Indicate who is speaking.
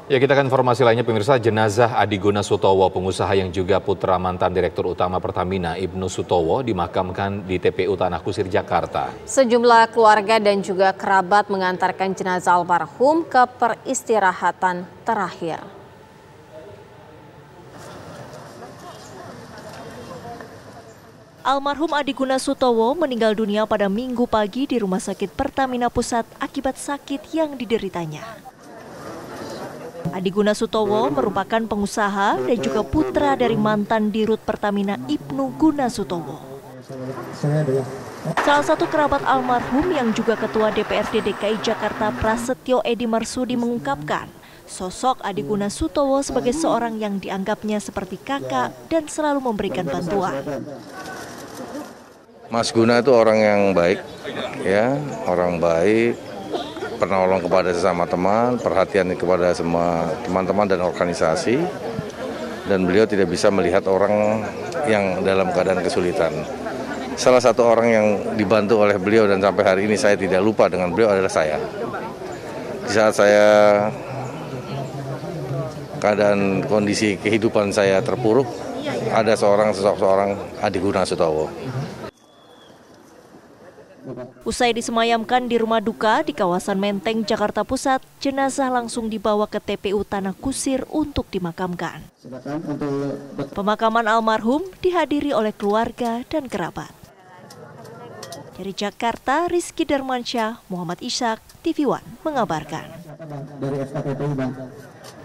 Speaker 1: Ya, kita akan informasi lainnya pemirsa. Jenazah Adi Guna Sutowo, pengusaha yang juga putra mantan Direktur Utama Pertamina Ibnu Sutowo, dimakamkan di TPU Tanah Kusir, Jakarta.
Speaker 2: Sejumlah keluarga dan juga kerabat mengantarkan jenazah almarhum ke peristirahatan terakhir.
Speaker 3: Almarhum Adi Guna Sutowo meninggal dunia pada Minggu pagi di Rumah Sakit Pertamina Pusat akibat sakit yang dideritanya. Adi Guna Sutowo merupakan pengusaha dan juga putra dari mantan Dirut Pertamina Ibnu Guna Sutowo. Salah satu kerabat almarhum yang juga Ketua DPRD DKI Jakarta Prasetyo Edi Marsudi mengungkapkan, sosok Adi Guna Sutowo sebagai seorang yang dianggapnya seperti kakak dan selalu memberikan bantuan.
Speaker 4: Mas Guna itu orang yang baik, ya, orang baik, penolong kepada sesama teman, perhatian kepada semua teman-teman dan organisasi, dan beliau tidak bisa melihat orang yang dalam keadaan kesulitan. Salah satu orang yang dibantu oleh beliau dan sampai hari ini saya tidak lupa dengan beliau adalah saya. Di saat saya keadaan kondisi kehidupan saya terpuruk, ada sosok seorang Adi Guna Sutowo.
Speaker 3: Usai disemayamkan di rumah duka di kawasan Menteng, Jakarta Pusat, jenazah langsung dibawa ke TPU Tanah Kusir untuk dimakamkan. Pemakaman almarhum dihadiri oleh keluarga dan kerabat. Dari Jakarta, Rizky Darmansyah, Muhammad Ishak, TV One mengabarkan.